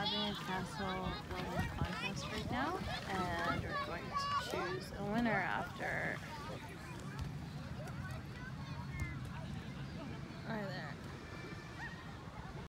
having a castle building contest right now, and we're going to choose a winner after